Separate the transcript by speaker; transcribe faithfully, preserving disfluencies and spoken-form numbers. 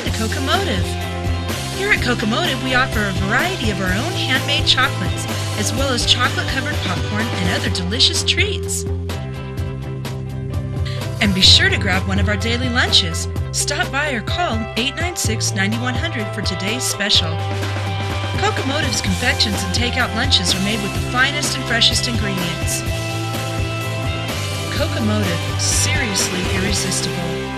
Speaker 1: to Cocomotive. Here at Cocomotive, we offer a variety of our own handmade chocolates, as well as chocolate-covered popcorn and other delicious treats. And be sure to grab one of our daily lunches. Stop by or call eight nine six, nine one zero zero for today's special. Cocomotive's confections and takeout lunches are made with the finest and freshest ingredients. Cocomotive, seriously irresistible.